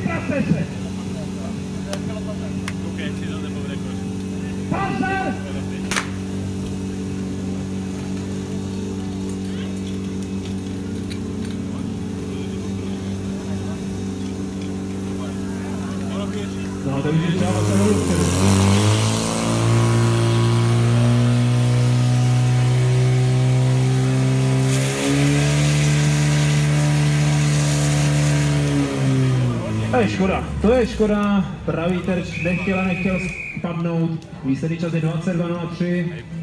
Připravte se! Panzer! No, to už je třeba se dopředu. To je škoda, pravý terč nechtěl spadnout, výsledný čas je 22:03.